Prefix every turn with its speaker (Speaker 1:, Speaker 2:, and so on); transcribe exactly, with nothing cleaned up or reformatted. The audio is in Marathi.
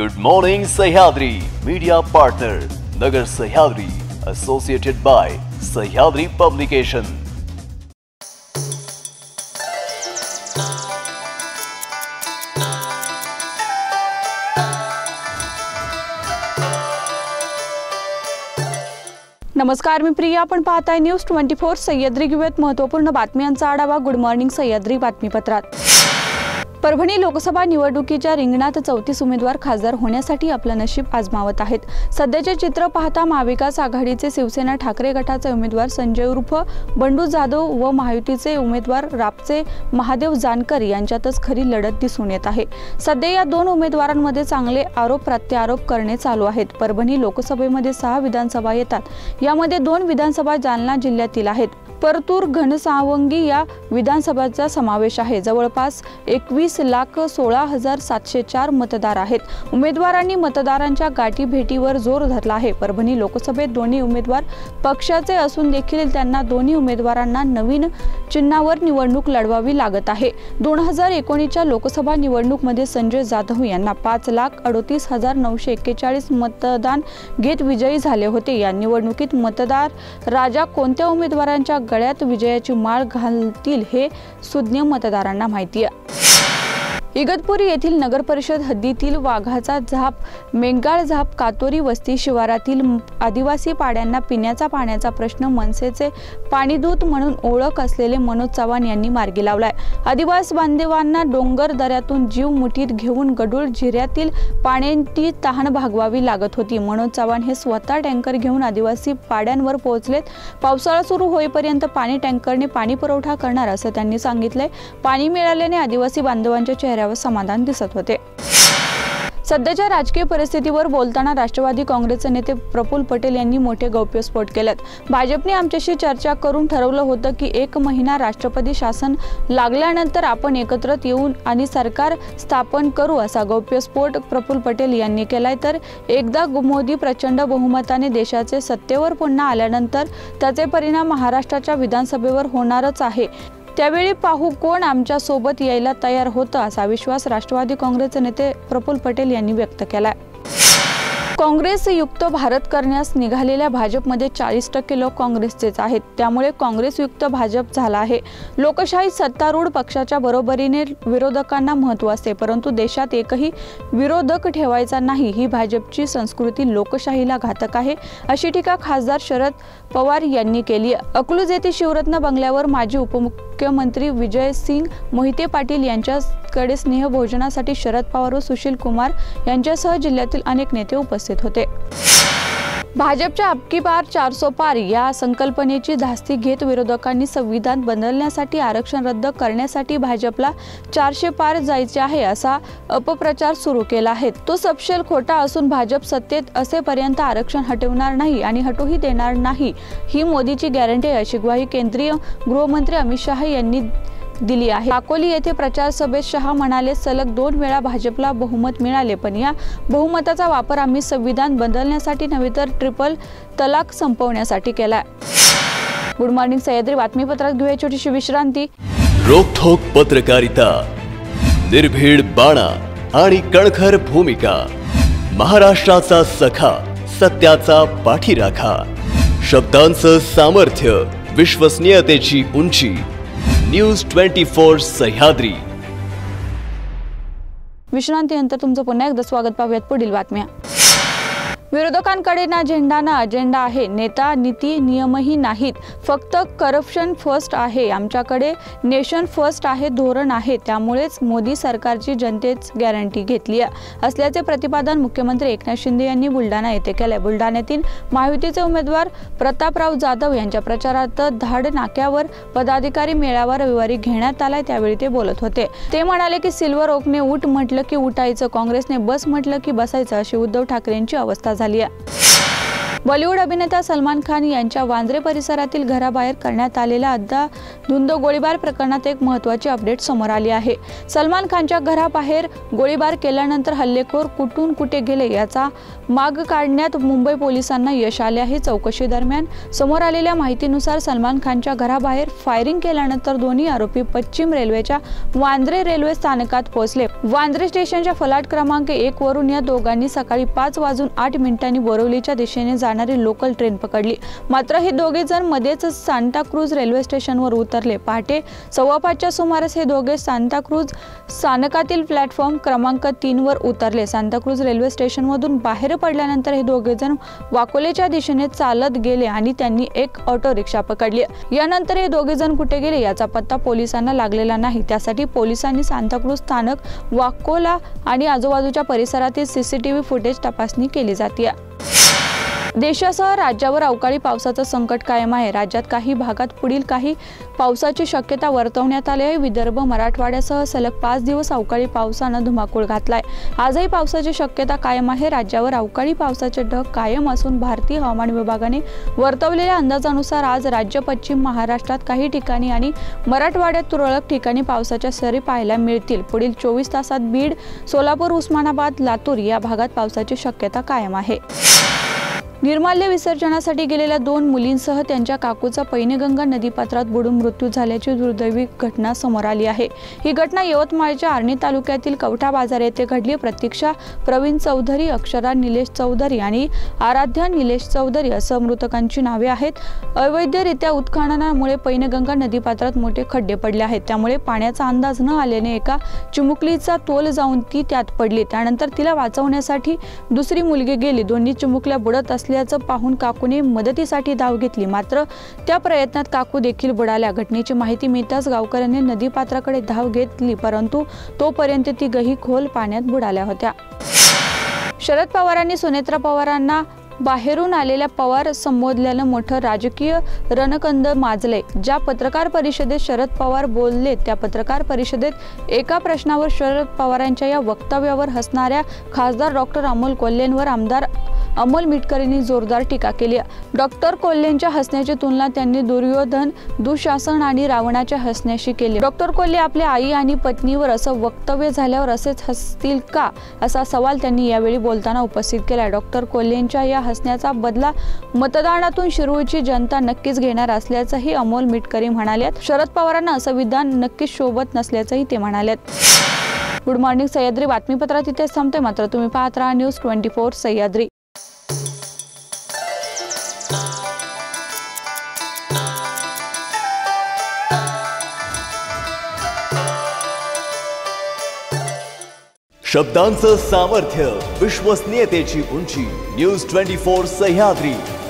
Speaker 1: Good morning Sahyadri media partner Nagar Sahyadri associated by Sahyadri publication.
Speaker 2: नमस्कार, मी प्रिया। आपण पाहताय न्यूज ट्वेंटी फोर सह्याद्री। घेऊयात महत्त्वपूर्ण बातम्यांचा आढावा। गुड मॉर्निंग सह्याद्री बातमीपत्रात। परभणी लोकसभा निवडणुकीच्या रिंगणात चौतीस उमेदवार खासदार होण्यासाठी आपलं नशीब आजमावत आहेत। सध्याचे चित्र पाहता महाविकास आघाडीचे शिवसेना ठाकरे गटाचे उमेदवार संजय उर्फ बंडू जाधव व महायुतीचे उमेदवार रापचे महादेव जानकर यांच्यातच खरी लढत दिसून येत आहे। सध्या या दोन उमेदवारांमध्ये चांगले आरोप प्रत्यारोप करणे चालू आहेत। परभणी लोकसभेमध्ये सहा विधानसभा येतात, यामध्ये दोन विधानसभा जालना जिल्ह्यातील आहेत। परतूर घनसावंगी या विधानसभाचा समावेश आहे। जवळपास एकवीस लाख सोळा हजार सातशे चार मतदार आहेत। उमेदवारांनी मतदारांच्या गाठी भेटीवर जोर धरला आहे। परभणी लोकसभेत दोन्ही उमेदवार पक्षाचे असून देखील त्यांना दोन्ही उमेदवारांना नवीन चिन्हावर निवडणूक लढवावी लागत आहे। दोन हजार एकोणीसच्या लोकसभा निवडणूकमध्ये संजय जाधव यांना पाच लाख अडोतीस हजार नऊशे एक्केचाळीस मतदान घेत विजयी झाले होते। या निवडणुकीत मतदार राजा कोणत्या उमेदवारांच्या गळ्यात विजयाची माळ घालतील हे सुज्ञ मतदारांना माहिती आहे। इगतपुरी येथील नगर परिषद हद्दीतील वाघाचा झाप, मेंगाळ झाप, कातोरी वस्ती शिवारातील आदिवासी पाड्यांना पिण्याचा पाण्याचा प्रश्न मनसेचे पाणीदूत म्हणून ओळख असलेले मनोज चव्हाण यांनी मार्गी लावलाय। आदिवासी बांधवांना डोंगर दऱ्यातून जीव मुठीत घेऊन गडूळ जिऱ्यातील पाण्याची तहान भागवावी लागत होती। मनोज चव्हाण हे स्वतः टँकर घेऊन आदिवासी पाड्यांवर पोहोचलेत। पावसाळा सुरू होईपर्यंत पाणी टँकरने पाणी पुरवठा करणार असं त्यांनी सांगितलंय। पाणी मिळाल्याने आदिवासी बांधवांच्या चेहऱ्यावर समाधान दिसत होते। सध्याच्या राजकीय परिस्थितीवर बोलताना राष्ट्रवादी काँग्रेसचे नेते प्रफुल्ल पटेल यांनी मोठे गौप्यस्फोट केलेत। भाजपने आमच्याशी चर्चा करून ठरवलं होतं की एक महिना राष्ट्रपती शासन लागल्यानंतर आपण एकत्र येऊन आणि सरकार स्थापन करू, असा गौप्यस्फोट प्रफुल्ल पटेल यांनी केलाय। तर एकदा मोदी प्रचंड बहुमताने देशाचे सत्तेवर पुन्हा आल्यानंतर त्याचे परिणाम महाराष्ट्राच्या विधानसभेवर होणारच आहे। त्यावेळी पाहू कोण आमच्या सोबत यायला तयार होतं, असा विश्वास राष्ट्रवादी काँग्रेसचे नेते प्रफुल्ल पटेल यांनी व्यक्त केलाय। काँग्रेस युक्त भारत करण्यास निघालेल्या भाजपमध्ये चाळीस टक्के लोक काँग्रेसचेच आहेत। त्यामुळे काँग्रेस युक्त भाजप झाला आहे। लोकशाही सत्तारूढ पक्षाच्या बरोबरीने विरोधकांना महत्त्व असते, परंतु देशात एकही विरोधक ठेवायचा नाही, ही भाजपची संस्कृती लोकशाहीला घातक आहे, अशी टीका खासदार शरद पवार यांनी केली। अकलूज येथे शिवरत्न बंगल्यावर माजी उपमुख्यमंत्री विजयसिंग मोहिते पाटील यांच्याकडे स्नेहभोजनासाठी शरद पवार व सुशील कुमार यांच्यासह जिल्ह्यातील अनेक नेते उपस्थित होते। भाजपच्या अबकी बार चारसो पार या संकल्पनेची धास्ती घेत विरोधकांनी संविधान बदलण्यासाठी आरक्षण रद्द करण्यासाठी भाजपला चारशे पार जायचे आहे असा अपप्रचार सुरू केला आहे। तो सपशेल खोटा असून भाजप सत्तेत असेपर्यंत आरक्षण हटवणार नाही आणि हटूही देणार नाही, ही मोदीची गॅरंटी आहे, अशी ग्वाही केंद्रीय गृहमंत्री अमित शहा यांनी दिली आहे। अकोली येथे प्रचार सभेत शहा म्हणाले, सलग दोन वेळा भाजपला बहुमत मिळाले, पण या बहुमताचा वापर आम्ही संविधान बदलण्यासाठी नव्हे तर ट्रिपल तलाक संपवण्यासाठी केलाय। गुड मॉर्निंग सह्याद्री बातमीपत्रात घेऊया छोटीशी विश्रांती।
Speaker 1: रोखोक पत्रकारिता, निर्भीड बाणा आणि कणखर भूमिका, महाराष्ट्राचा सखा, सत्याचा पाठीराखा, शब्दांचं सामर्थ्य, विश्वसनीयतेची उंची, न्यूज ट्वेंटी फोर सह्याद्री।
Speaker 2: विश्रांतीनंतर तुमचं पुन्हा एकदा स्वागत। पाहूयात पुढील बातम्या। विरोधकांकडे ना झेंडा ना अजेंडा आहे, नेता नीती नियमही नाहीत, फक्त करप्शन फर्स्ट आहे। आमच्याकडे नेशन फर्स्ट आहे, धोरण आहे, त्यामुळेच मोदी सरकारची जनतेच गॅरंटी घेतली असल्याचे प्रतिपादन मुख्यमंत्री एकनाथ शिंदे यांनी बुलढाणा येथे केले। बुलढाण्यातील महायुतीचे उमेदवार प्रतापराव जाधव यांच्या प्रचारार्थ धाड नाक्यावर पदाधिकारी मेळावा रविवारी घेण्यात आलाय, त्यावेळी ते बोलत होते। ते म्हणाले की सिल्वर ओकने उठ म्हटलं की उठायचं, काँग्रेसने बस म्हटलं की बसायचं, अशी उद्धव ठाकरेंची अवस्था झाली आहे। बॉलिवूड अभिनेता सलमान खान यांच्या वांद्रे परिसरातील घराबाहेर करण्यात आलेल्या अंधाधुंद गोळीबार प्रकरणात एक महत्त्वाची अपडेट समोर आली आहे। सलमान खानच्या घराबाहेर गोळीबार केल्यानंतर हल्लेखोर कुठून कुठे गेले याचा माग काढण्यात मुंबई पोलिसांना यश आले आहे। चौकशी दरम्यान समोर आलेल्या माहितीनुसार सलमान खानच्या घराबाहेर फायरिंग केल्यानंतर दोन्ही आरोपी पश्चिम रेल्वेच्या वांद्रे रेल्वे स्थानकात पोहोचले। वांद्रे स्टेशनच्या फलाट क्रमांक एक वरून या दोघांनी सकाळी पाच वाजून आठ मिनिटांनी बोरिवलीच्या दिशेने जाणारी लोकल ट्रेन पकडली। मात्र हे दोघे जण मध्येच सांताक्रूज रेल्वे स्टेशनवर उतरले। पहाटे सव्वा पाचच्या सुमारास हे दोघे सांताक्रूज स्थानकातील प्लॅटफॉर्म क्रमांक तीन वर उतरले। सांताक्रूज रेल्वे स्टेशनमधून बाहेर पडल्यानंतर हे दोघे जण वाकोलेच्या दिशेने चालत गेले आणि त्यांनी एक ऑटो रिक्षा पकडली। यानंतर हे दोघे जण कुठे गेले याचा पत्ता पोलिसांना लागलेला नाही। त्यासाठी पोलिसांनी सांताक्रूज स्थानक, वाकोला आणि आजूबाजूच्या परिसरातील सीसीटीव्ही फुटेज तपासणी केली जाते। देशासह राज्यावर अवकाळी पावसाचं संकट कायम आहे। राज्यात काही भागात पुढील काही पावसाची शक्यता वर्तवण्यात आली आहे। विदर्भ, मराठवाड्यासह सलग पाच दिवस अवकाळी पावसानं धुमाकूळ घातलाय। आजही पावसाची शक्यता कायम आहे। राज्यावर अवकाळी पावसाचे ढग कायम असून भारतीय हवामान विभागाने वर्तवलेल्या अंदाजानुसार आज राज्य पश्चिम महाराष्ट्रात काही ठिकाणी आणि मराठवाड्यात तुरळक ठिकाणी पावसाच्या सरी पाहायला मिळतील। पुढील चोवीस तासात बीड, सोलापूर, उस्मानाबाद, लातूर या भागात पावसाची शक्यता कायम आहे। निर्माल्य विसर्जनासाठी गेलेल्या दोन मुलींसह त्यांच्या काकूचा पैनगंगा नदीपात्रात बुडून मृत्यू झाल्याची दुर्दैवी घटना समोर आली आहे। ही घटना यवतमाळच्या आर्णी तालुक्यातील कवठा बाजार येथे घडली। प्रतीक्षा प्रवीण चौधरी, अक्षरा निलेश चौधरी आणि आराध्या निलेश चौधरी असं मृतकांची नावे आहेत। अवैधरित्या उत्खननामुळे पैनगंगा नदीपात्रात मोठे खड्डे पडले आहेत। त्यामुळे पाण्याचा अंदाज न आल्याने एका चिमुकलीचा तोल जाऊन ती त्यात पडली। त्यानंतर तिला वाचवण्यासाठी दुसरी मुलगी गेली। दोन्ही चिमुकल्या बुडत असल्याचं पाहून काकूने मदतीसाठी धाव घेतली, मात्र त्या प्रयत्नात काकू देखील बुडाल्या। घटनेची माहिती मिळताच गावकऱ्यांनी नदीपात्राकडे धाव घेतली, परंतु तोपर्यंत तिघही खोल पाण्यात बुडाल्या होत्या। शरद पवारांनी सुनेत्रा पवारांना बाहेरून आलेल्या पवार संबोधल्यानं मोठं राजकीय रणकंद माजले। ज्या पत्रकार परिषदेत शरद पवार बोलले त्या पत्रकार परिषदेत एका प्रश्नावर शरद पवारांच्या या वक्तव्यावर हसणाऱ्या खासदार डॉक्टर अमोल कोल्हेंवर आमदार अमोल मिटकरींनी जोरदार टीका केली। डॉक्टर कोल्हेंच्या हसण्याची तुलना त्यांनी दुर्योधन, दुःशासन आणि रावणाच्या हसण्याशी केली। डॉक्टर कोल्हे आपल्या आई आणि पत्नीवर असं वक्तव्य झाल्यावर असेच हसतील का, असा सवाल त्यांनी यावेळी बोलताना उपस्थित केला। डॉक्टर कोल्हेंच्या या हसण्याचा बदला मतदानातून शिरूरची जनता नक्कीच घेणार असल्याचंही अमोल मिटकरी म्हणालेत। शरद पवारांना असं विधान नक्कीच शोभत नसल्याचंही ते म्हणालेत। गुड मॉर्निंग सह्याद्री बातमीपत्रात इथेच थांबते, मात्र तुम्ही पाहत राहा न्यूज ट्वेंटी फोर सह्याद्री।
Speaker 1: शब्दांचं सामर्थ्य, विश्वसनीयतेची उंची, न्यूज ट्वेंटी फोर सह्याद्री।